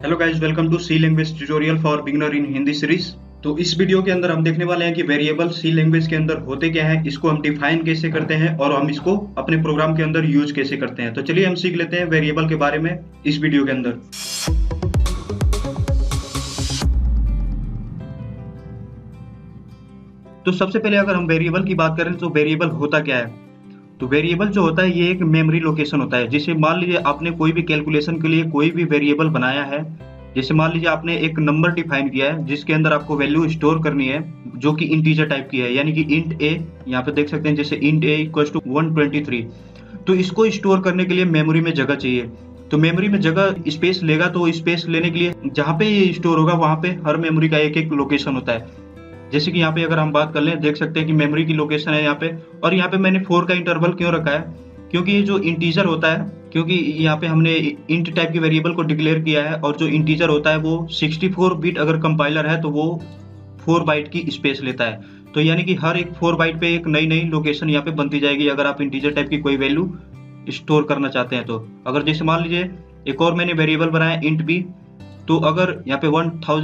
Hello guys, welcome to C language tutorial for beginner in Hindi series. तो इस video के अंदर हम देखने वाले हैं कि वेरिएबल सी लैंग्वेज के अंदर होते क्या हैं, इसको हम डिफाइन कैसे करते हैं और हम इसको अपने प्रोग्राम के अंदर यूज कैसे करते हैं। तो चलिए हम सीख लेते हैं वेरिएबल के बारे में इस वीडियो के अंदर। तो सबसे पहले अगर हम वेरिएबल की बात करें तो वेरिएबल होता क्या है। तो वेरिएबल जो होता है ये एक मेमोरी लोकेशन होता है। जैसे मान लीजिए आपने कोई भी कैलकुलेशन के लिए कोई भी वेरिएबल बनाया है, जैसे मान लीजिए आपने एक नंबर डिफाइन किया है जिसके अंदर आपको वैल्यू स्टोर करनी है जो कि इंटीजर टाइप की है, यानी कि इंट ए। यहाँ पे देख सकते हैं जैसे इंट ए इक्वल टू 123। तो इसको स्टोर करने के लिए मेमोरी में जगह चाहिए। तो मेमोरी में जगह स्पेस लेगा, तो स्पेस लेने के लिए जहाँ पे ये स्टोर होगा वहां पे हर मेमोरी का एक एक लोकेशन होता है। जैसे कि यहाँ पे अगर हम बात कर लें, देख सकते हैं कि मेमोरी की लोकेशन है यहाँ पे। और यहाँ पे मैंने 4 का इंटरवल क्यों रखा है, क्योंकि ये जो इंटीजर होता है, क्योंकि यहाँ पे हमने इंट टाइप की वेरिएबल को डिक्लेयर किया है और जो इंटीजर होता है वो 64 बिट अगर कंपाइलर है तो वो 4 बाइट की स्पेस लेता है। तो यानी कि हर एक 4 बाइट पे एक नई नई लोकेशन यहाँ पे बनती जाएगी अगर आप इंटीजर टाइप की कोई वैल्यू स्टोर करना चाहते हैं। तो अगर जैसे मान लीजिए एक और मैंने वेरिएबल बनाया इंट बी, तो अगर यहाँ पे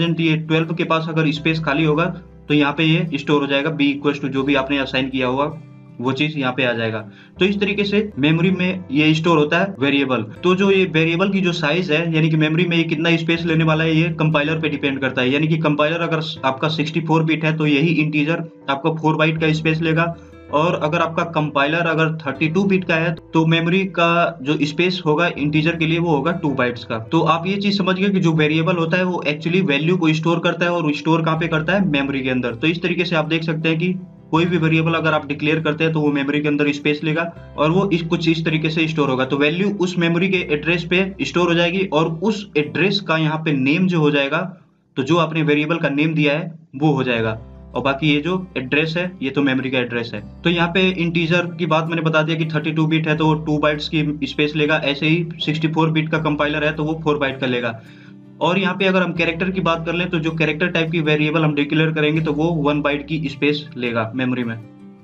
1012 के पास अगर स्पेस खाली होगा तो यहाँ पे ये स्टोर हो जाएगा बी इक्वल टू जो भी आपने असाइन किया हुआ वो चीज यहाँ पे आ जाएगा। तो इस तरीके से मेमोरी में ये स्टोर होता है वेरिएबल। तो जो ये वेरिएबल की जो साइज है, यानी कि मेमोरी में ये कितना स्पेस लेने वाला है, ये कंपाइलर पे डिपेंड करता है। यानी कि कंपाइलर अगर आपका 64 बिट है तो यही इंटीजर आपका 4 बाइट का स्पेस लेगा, और अगर आपका कंपाइलर अगर 32 बिट का है तो मेमोरी का जो स्पेस होगा इंटीजर के लिए वो होगा 2 बाइट्स का। तो आप ये चीज समझ गए कि जो वेरिएबल होता है वो एक्चुअली वैल्यू को स्टोर करता है, और स्टोर कहाँ पे करता है, मेमोरी के अंदर। तो इस तरीके से आप देख सकते हैं कि कोई भी वेरिएबल अगर आप डिक्लेयर करते हैं तो वो मेमोरी के अंदर स्पेस लेगा और वो कुछ इस तरीके से स्टोर होगा। तो वैल्यू उस मेमोरी के एड्रेस पे स्टोर हो जाएगी और उस एड्रेस का यहाँ पे नेम जो हो जाएगा, तो जो आपने वेरिएबल का नेम दिया है वो हो जाएगा। और बाकी ये जो एड्रेस है ये तो मेमोरी का एड्रेस है। तो यहाँ पे इंटीजर की बात मैंने बता दिया कि 32 बिट है तो वो 2 बाइट्स की स्पेस लेगा। ऐसे ही 64 बिट का कंपाइलर है तो वो 4 बाइट का लेगा। और यहाँ पे अगर हम कैरेक्टर की बात कर लें तो जो कैरेक्टर टाइप की वेरिएबल हम डिक्लेयर करेंगे तो वो 1 बाइट की स्पेस लेगा मेमोरी में।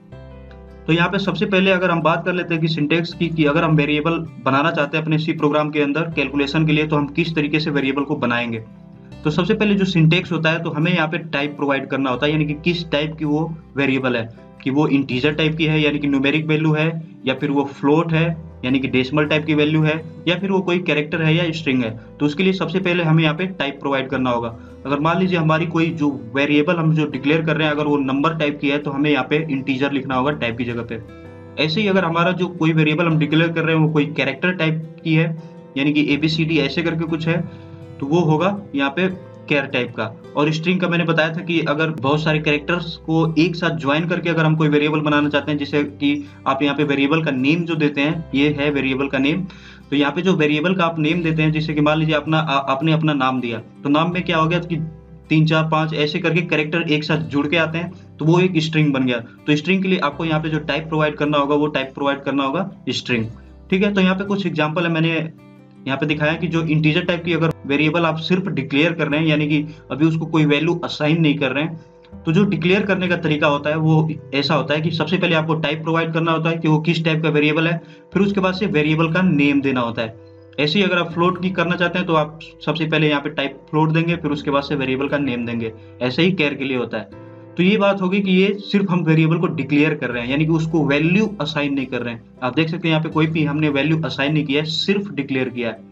तो यहाँ पे सबसे पहले अगर हम बात कर लेते हैं कि सिंटेक्स की कि अगर हम वेरिएबल बनाना चाहते हैं अपने सी प्रोग्राम के अंदर कैलकुलेशन के लिए तो हम किस तरीके से वेरिएबल को बनाएंगे। तो सबसे पहले जो सिंटेक्स होता है तो हमें यहाँ पे टाइप प्रोवाइड करना होता है, यानी कि किस टाइप की वो वेरिएबल है, कि वो इंटीजर टाइप की है यानी कि न्यूमेरिक वैल्यू है, या फिर वो फ्लोट है यानी कि डेसिमल टाइप की वैल्यू है, या फिर वो कोई कैरेक्टर है या स्ट्रिंग है। तो उसके लिए सबसे पहले हमें यहाँ पे टाइप प्रोवाइड करना होगा। अगर मान लीजिए हमारी कोई जो वेरिएबल हम जो डिक्लेयर कर रहे हैं अगर वो नंबर टाइप की है तो हमें यहाँ पे इंटीजर लिखना होगा टाइप की जगह पे। ऐसे ही अगर हमारा जो कोई वेरिएबल हम डिक्लेयर कर रहे हैं वो कोई कैरेक्टर टाइप की है, यानी कि ABCD ऐसे करके कुछ है, तो वो होगा यहाँ पे कैर टाइप का। और स्ट्रिंग का मैंने बताया था कि अगर बहुत सारे कैरेक्टर्स को एक साथ ज्वाइन करके अगर हम कोई वेरिएबल बनाना चाहते हैं, जैसे कि आप यहाँ पे वेरिएबल का नेम जो देते हैं ये है वेरिएबल का नेम। तो यहाँ पे जो वेरिएबल का आप नेम देते हैं, जैसे कि मान लीजिए आपने अपना नाम दिया, तो नाम में क्या हो गया कि 3 4 5 ऐसे करके कैरेक्टर एक साथ जुड़ के आते हैं तो वो एक स्ट्रिंग बन गया। तो स्ट्रिंग के लिए आपको यहाँ पे जो टाइप प्रोवाइड करना होगा वो टाइप प्रोवाइड करना होगा स्ट्रिंग। ठीक है, तो यहाँ पे कुछ एग्जाम्पल है मैंने यहाँ पे दिखाया कि जो इंटीजर टाइप की अगर वेरिएबल आप सिर्फ डिक्लेयर कर रहे हैं, यानी कि अभी उसको कोई वैल्यू असाइन नहीं कर रहे हैं, तो जो डिक्लेयर करने का तरीका होता है वो ऐसा होता है कि सबसे पहले आपको टाइप प्रोवाइड करना होता है कि वो किस टाइप का वेरिएबल है, फिर उसके बाद से वेरिएबल का नेम देना होता है। ऐसे ही अगर आप फ्लोट की करना चाहते हैं तो आप सबसे पहले यहाँ पे टाइप फ्लोट देंगे, फिर उसके बाद से वेरिएबल का नेम देंगे। ऐसे ही कैर के लिए होता है। तो ये बात होगी कि ये सिर्फ हम वेरिएबल को डिक्लेयर कर रहे हैं, यानी कि उसको वैल्यू असाइन नहीं कर रहे हैं। आप देख सकते हैं यहाँ पे कोई भी हमने वैल्यू असाइन नहीं किया है, सिर्फ डिक्लेयर किया है।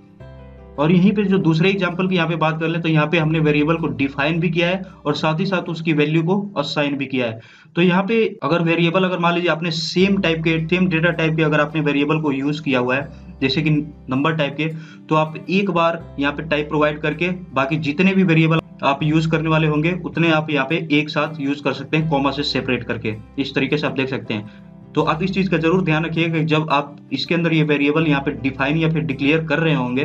और यहीं पे जो दूसरे एग्जांपल की यहाँ पे बात कर ले तो यहाँ पे हमने वेरिएबल को डिफाइन भी किया है और साथ ही साथ उसकी वैल्यू को असाइन भी किया है। तो यहाँ पे अगर वेरिएबल अगर मान लीजिए आपने सेम डेटा टाइप के अगर आपने वेरिएबल को यूज किया हुआ है जैसे कि नंबर टाइप के, तो आप एक बार यहाँ पे टाइप प्रोवाइड करके बाकी जितने भी वेरिएबल आप यूज करने वाले होंगे उतने आप यहाँ पे एक साथ यूज कर सकते हैं, कॉमा से सेपरेट करके। इस तरीके से आप देख सकते हैं। तो आप इस चीज का जरूर ध्यान रखिएगा कि जब आप इसके अंदर ये वेरिएबल यहाँ पे डिफाइन या फिर डिक्लेयर कर रहे होंगे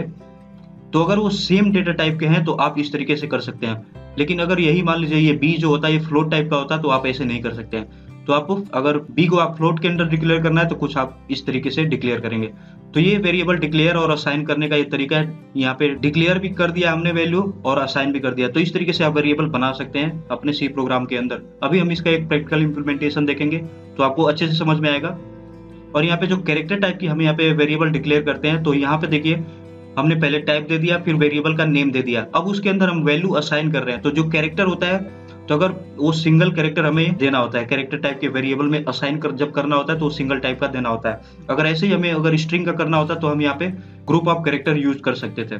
तो अगर वो सेम डेटा टाइप के हैं तो आप इस तरीके से कर सकते हैं। लेकिन अगर यही मान लीजिए ये बी जो होता है ये फ्लोट टाइप का होता है तो आप ऐसे नहीं कर सकते हैं। तो आपको अगर बी को आप फ्लोट के अंदर डिक्लेयर करना है तो कुछ आप इस तरीके से डिक्लेयर करेंगे। तो ये वेरिएबल डिक्लेयर और असाइन करने का ये तरीका है। यहाँ पे डिक्लेयर भी कर दिया हमने वैल्यू और असाइन भी कर दिया। तो इस तरीके से आप वेरिएबल बना सकते हैं अपने सी प्रोग्राम के अंदर। अभी हम इसका एक प्रैक्टिकल इंप्लीमेंटेशन देखेंगे तो आपको अच्छे से समझ में आएगा। और यहाँ पे जो कैरेक्टर टाइप की हम यहाँ पे वेरिएबल डिक्लेयर करते हैं तो यहाँ पे देखिए हमने पहले टाइप दे दिया, फिर वेरिएबल का नेम दे दिया। अब उसके अंदर हम वैल्यू असाइन कर रहे हैं, तो जो कैरेक्टर होता है, तो अगर वो सिंगल कैरेक्टर हमें देना होता है, कैरेक्टर टाइप के वेरिएबल में असाइन कर जब करना होता है तो सिंगल टाइप का देना होता है। अगर ऐसे ही हमें अगर स्ट्रिंग का करना होता तो हम यहाँ पे ग्रुप ऑफ कैरेक्टर यूज कर सकते थे।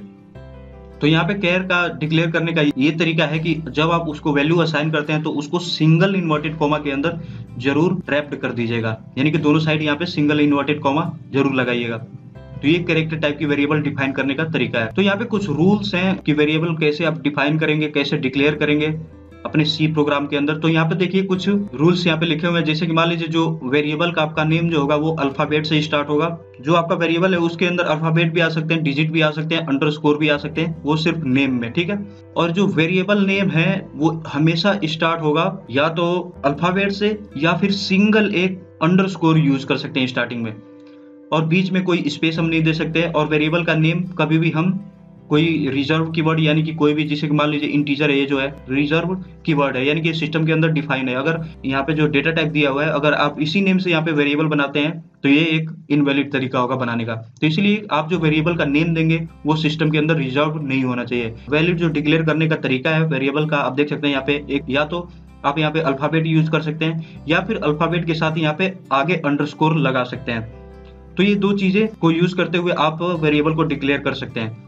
तो यहाँ पे कैर का डिक्लेयर करने का ये तरीका है कि जब आप उसको वैल्यू असाइन करते हैं तो उसको सिंगल इन्वर्टेड कॉमा के अंदर जरूर रैप्ड कर दीजिएगा, यानी कि दोनों साइड यहाँ पे सिंगल इन्वर्टेड कॉमा जरूर लगाइएगा। तो ये कैरेक्टर टाइप की वेरिएबल डिफाइन करने का तरीका है। तो यहाँ पे कुछ रूल्स हैं कि वेरिएबल कैसे आप डिफाइन करेंगे, कैसे डिक्लेयर करेंगे अपने सी प्रोग्राम के अंदर। तो यहाँ पे देखिए कुछ रूल्स यहाँ पे लिखे हुए हैं, जैसे कि मान लीजिए जो वेरिएबल का आपका नेम जो होगा वो अल्फाबेट से स्टार्ट होगा। जो आपका वेरिएबल है उसके अंदर अल्फाबेट भी आ सकते हैं, डिजिट भी आ सकते हैं, अंडरस्कोर भी आ सकते हैं, वो सिर्फ नेम में, ठीक है। और जो वेरिएबल नेम है वो हमेशा स्टार्ट होगा या तो अल्फाबेट से या फिर सिंगल एक अंडरस्कोर यूज कर सकते हैं स्टार्टिंग में, और बीच में कोई स्पेस हम नहीं दे सकते। और वेरिएबल का नेम कभी भी हम कोई रिजर्व कीवर्ड, यानी कि कोई भी, जैसे कि मान लीजिए इंटीजर है, ये जो है रिजर्व कीवर्ड है, यानी कि सिस्टम के अंदर डिफाइन है। अगर यहाँ पे जो डेटा टाइप दिया हुआ है अगर आप इसी नेम से यहाँ पे वेरिएबल बनाते हैं तो ये एक इनवैलिड तरीका होगा बनाने का। तो इसलिए आप जो वेरिएबल का नेम देंगे वो सिस्टम के अंदर रिजर्व नहीं होना चाहिए। वैलिड जो डिक्लेयर करने का तरीका है वेरिएबल का, आप देख सकते हैं यहाँ पे एक, या तो आप यहाँ पे अल्फाबेट यूज कर सकते हैं या फिर अल्फाबेट के साथ यहाँ पे आगे अंडरस्कोर लगा सकते हैं। तो ये दो चीजें को यूज करते हुए आप वेरिएबल को डिक्लेयर कर सकते हैं।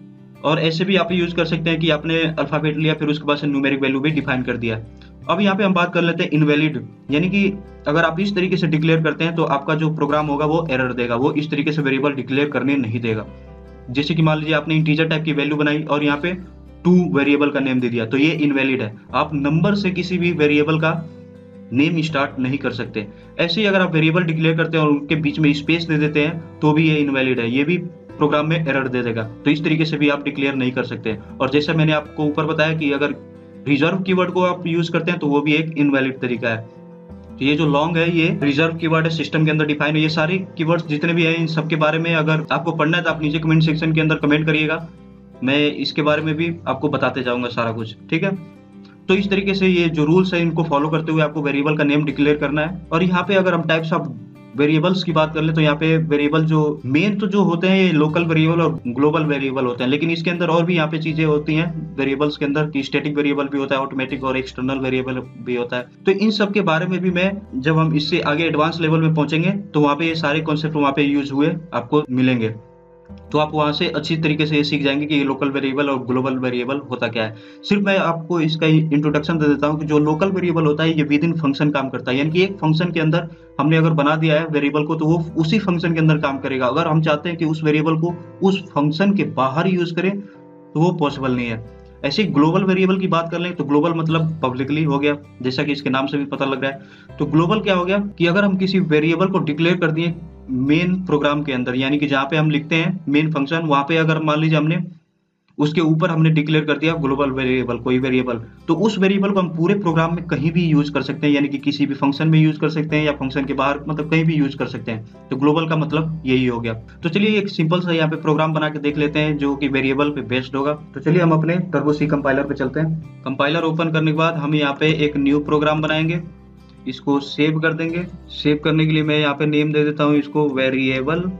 और ऐसे भी आप यूज कर सकते हैं कि आपने अल्फाबेट लिया फिर उसके बाद से न्यूमेरिक वैल्यू भी डिफाइन कर दिया। अब यहाँ पे हम बात कर लेते हैं इनवैलिड, यानी कि अगर आप इस तरीके से डिक्लेयर करते हैं तो आपका जो प्रोग्राम होगा वो एरर देगा, वो इस तरीके से वेरिएबल डिक्लेयर करने नहीं देगा। जैसे कि मान लीजिए आपने इंटीजर टाइप की वैल्यू बनाई और यहाँ पे 2 वेरिएबल का नेम दे दिया, तो ये इनवैलिड है। आप नंबर से किसी भी वेरिएबल का नेम स्टार्ट नहीं कर सकते। ऐसे ही अगर आप वेरिएबल डिक्लेयर करते हैं और उनके बीच में स्पेस दे देते हैं तो भी ये इनवैलिड है, ये भी प्रोग्राम में एरर दे देगा। तो इस तरीके से भी आप डिक्लेयर नहीं कर सकते। और जैसे मैंने आपको ऊपर बताया कि अगर रिजर्व कीवर्ड को आप यूज करते हैं तो वो भी एक इनवैलिड तरीका है। तो ये जो लॉन्ग है ये रिजर्व कीवर्ड है, सिस्टम के अंदर डिफाइन है। ये सारे कीवर्ड्स जितने भी हैं इन सब के बारे में अगर आपको पढ़ना है तो आप नीचे कमेंट सेक्शन के अंदर कमेंट करिएगा, मैं इसके बारे में भी आपको बताते जाऊंगा सारा कुछ, ठीक है। तो इस तरीके से ये जो रूल्स है इनको फॉलो करते हुए आपको वेरिएबल का नेम डिक्लेयर करना है। और यहाँ पे अगर हम टाइप्स ऑफ वेरिएबल्स की बात कर ले तो यहाँ पे वेरिएबल जो मेन तो जो होते हैं ये लोकल वेरिएबल और ग्लोबल वेरिएबल होते हैं, लेकिन इसके अंदर और भी यहाँ पे चीजें होती हैं वेरिएबल्स के अंदर कि स्टैटिक वेरिएबल भी होता है, ऑटोमेटिक और एक्सटर्नल वेरिएबल भी होता है। तो इन सब के बारे में भी मैं जब हम इससे आगे एडवांस लेवल में पहुंचेंगे तो वहाँ पे ये सारे कॉन्सेप्ट वहाँ पे यूज हुए आपको मिलेंगे। तो आप वहां से अच्छी तरीके से ये सीख जाएंगे कि ये लोकल वेरिएबल और ग्लोबल वेरिएबल होता क्या है। सिर्फ मैं आपको इसका इंट्रोडक्शन दे देता हूँ कि जो लोकल वेरिएबल होता है ये विद इन फंक्शन काम करता है, यानी कि एक फंक्शन के अंदर हमने अगर बना दिया है वेरिएबल को तो वो उसी फंक्शन के अंदर काम करेगा। अगर हम चाहते हैं कि उस वेरिएबल को उस फंक्शन के बाहर यूज करें तो वो पॉसिबल नहीं है। ऐसे ग्लोबल वेरिएबल की बात कर लें तो ग्लोबल मतलब पब्लिकली हो गया, जैसा कि इसके नाम से भी पता लग रहा है। तो ग्लोबल क्या हो गया कि अगर हम किसी वेरिएबल को डिक्लेयर कर दिए मेन प्रोग्राम के अंदर, यानी कि जहाँ पे हम लिखते हैं मेन फंक्शन, वहां पे अगर मान लीजिए हमने उसके ऊपर हमने डिक्लेयर कर दिया ग्लोबल वेरिएबल कोई वेरिएबल, तो उस वेरिएबल को हम पूरे प्रोग्राम में कहीं भी यूज कर सकते हैं, यानी कि किसी भी फंक्शन में यूज कर सकते हैं या फंक्शन के बाहर, मतलब कहीं भी यूज कर सकते हैं। तो ग्लोबल का मतलब यही हो गया। तो चलिए एक सिंपल सा यहाँ पे प्रोग्राम बना के देख लेते हैं जो कि वेरिएबल पे बेस्ड होगा। तो चलिए हम अपने टर्बो सी कंपाइलर पे चलते हैं। कंपाइलर ओपन करने के बाद हम यहाँ पे एक न्यू प्रोग्राम बनाएंगे, इसको सेव कर देंगे। सेव करने के लिए मैं यहाँ पे नेम दे देता हूँ इसको वेरिएबल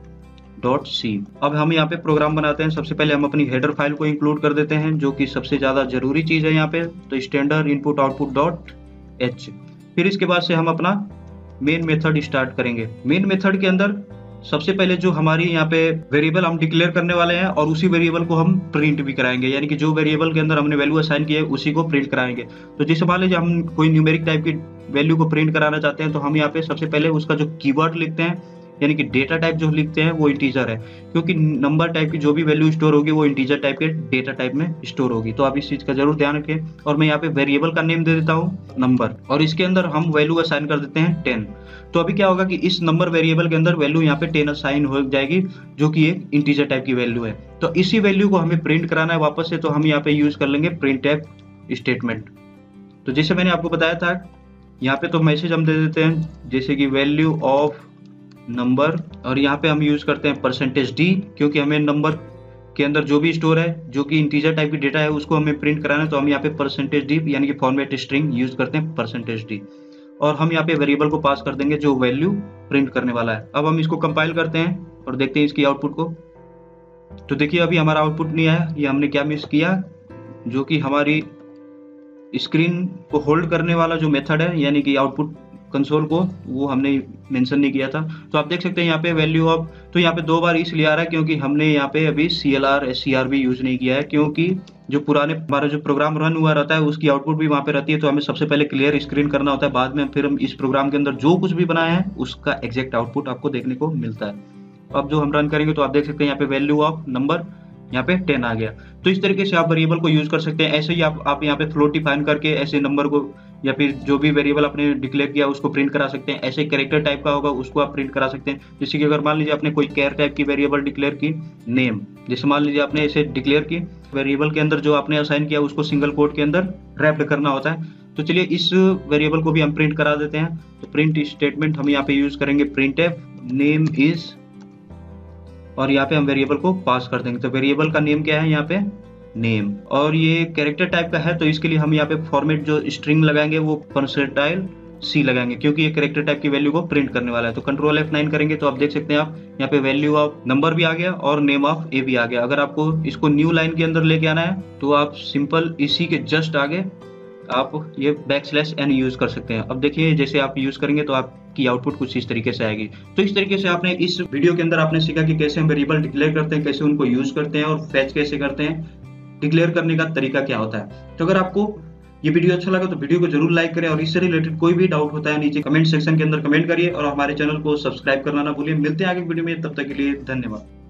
.c। अब हम यहाँ पे प्रोग्राम बनाते हैं। सबसे पहले हम अपनी हेडर फाइल को इंक्लूड कर देते हैं जो कि सबसे ज्यादा जरूरी चीज है यहाँ पे। तो स्टैंडर्ड इनपुट आउटपुट .h। फिर इसके बाद से हम अपना मेन मेथड स्टार्ट करेंगे। मेन मेथड के अंदर सबसे पहले जो हमारी यहाँ पे वेरिएबल हम डिक्लेयर करने वाले हैं और उसी वेरिएबल को हम प्रिंट भी कराएंगे, यानी कि जो वेरिएबल के अंदर हमने वैल्यू असाइन की है उसी को प्रिंट कराएंगे। तो जैसे मान लीजिए हम कोई न्यूमेरिक टाइप की वैल्यू को प्रिंट कराना चाहते हैं तो हम यहाँ पे सबसे पहले उसका जो कीवर्ड लिखते हैं, यानी कि डेटा टाइप जो लिखते हैं वो इंटीजर है, क्योंकि नंबर टाइप की जो भी वैल्यू स्टोर होगी वो इंटीजर टाइप के डेटा टाइप में स्टोर होगी। तो आप इस चीज का जरूर ध्यान रखें। और मैं यहाँ पे वेरिएबल का नेम दे देता हूँ नंबर, और इसके अंदर हम वैल्यू असाइन कर देते हैं 10। तो अभी क्या होगा कि इस नंबर वेरिएबल के अंदर वैल्यू यहाँ पे 10 असाइन हो जाएगी जो कि एक इंटीजर टाइप की वैल्यू है। तो इसी वैल्यू को हमें प्रिंट कराना है वापस से, तो हम यहाँ पे यूज कर लेंगे प्रिंट स्टेटमेंट। तो जैसे मैंने आपको बताया था यहाँ पे तो मैसेज हम दे देते हैं जैसे कि वैल्यू ऑफ नंबर, और यहाँ पे हम यूज करते हैं %d, क्योंकि हमें नंबर के अंदर जो भी स्टोर है जो कि इंटीजर टाइप की डेटा है उसको हमें प्रिंट कराना है। तो हम यहाँ पे %d यानी कि फॉर्मेट स्ट्रिंग यूज करते हैं %d, और हम यहाँ पे वेरिएबल को पास कर देंगे जो वैल्यू प्रिंट करने वाला है। अब हम इसको कंपाइल करते हैं और देखते हैं इसकी आउटपुट को। तो देखिए अभी हमारा आउटपुट नहीं आया, ये हमने क्या मिस किया, जो कि हमारी स्क्रीन को होल्ड करने वाला जो मेथड है, यानी कि आउटपुट कंसोल को, वो हमने मेंशन नहीं किया था। तो आप देख सकते हैं यहाँ पे वैल्यू ऑफ, तो यहाँ पे 2 बार इसलिए आ रहा है क्योंकि हमने यहाँ पे अभी CLR SCR भी यूज नहीं किया है, क्योंकि जो पुराने हमारा जो प्रोग्राम रन हुआ रहता है उसकी आउटपुट भी वहाँ पे रहती है। तो हमें सबसे पहले क्लियर स्क्रीन करना होता है, बाद में फिर हम इस प्रोग्राम के अंदर जो कुछ भी बनाया है उसका एग्जैक्ट आउटपुट आपको देखने को मिलता है। अब जो हम रन करेंगे तो आप देख सकते हैं यहाँ पे वैल्यू ऑफ नंबर यहाँ पे 10 आ गया। तो इस तरीके से आप वेरिएबल को यूज कर सकते हैं। ऐसे ही आप यहाँ पे फ्लोट डिफाइन करके ऐसे नंबर को या फिर जो भी वेरिएबल आपने डिक्लेयर किया उसको प्रिंट करा सकते हैं। ऐसे कैरेक्टर टाइप का होगा उसको आप प्रिंट करा सकते हैं। जैसे कि अगर मान लीजिए आपने कोई कैर टाइप की वेरिएबल डिक्लेयर की, नेम, जैसे मान लीजिए आपने ऐसे डिक्लेयर की, वेरिएबल के अंदर जो आपने असाइन किया उसको सिंगल कोट के अंदर रैप्ड करना होता है। तो चलिए इस वेरिएबल को भी हम प्रिंट करा देते हैं। तो प्रिंट स्टेटमेंट हम यहाँ पे यूज करेंगे printf नेम इज, और यहाँ पे हम वेरिएबल को पास कर देंगे। तो वेरिएबल का नेम क्या है यहाँ पे, नेम, और ये कैरेक्टर टाइप का है तो इसके लिए हम यहाँ पे फॉर्मेट जो स्ट्रिंग लगाएंगे वो परसेंटाइल C लगाएंगे, क्योंकि ये कैरेक्टर टाइप की वैल्यू को प्रिंट करने वाला है। तो कंट्रोल F9 करेंगे तो आप देख सकते हैं आप यहाँ पे वैल्यू ऑफ नंबर भी आ गया और नेम ऑफ A भी आ गया। अगर आपको इसको न्यू लाइन के अंदर लेके आना है तो आप सिंपल इसी के जस्ट आगे आप ये \n यूज कर सकते हैं। अब देखिए जैसे आप यूज करेंगे तो आपकी आउटपुट कुछ इस तरीके से आएगी। तो इस तरीके से आपने इस वीडियो के अंदर आपने सीखा कि कैसे हम वेरिएबल डिक्लेयर करते हैं, कैसे उनको यूज करते हैं और फैच कैसे करते हैं, डिक्लेयर करने का तरीका क्या होता है। तो अगर आपको ये वीडियो अच्छा लगा तो वीडियो को जरूर लाइक करें, और इससे रिलेटेड कोई भी डाउट होता है नीचे कमेंट सेक्शन के अंदर कमेंट करिए, और हमारे चैनल को सब्सक्राइब करना ना भूलिए। मिलते हैं आगे वीडियो में, तब तक के लिए धन्यवाद।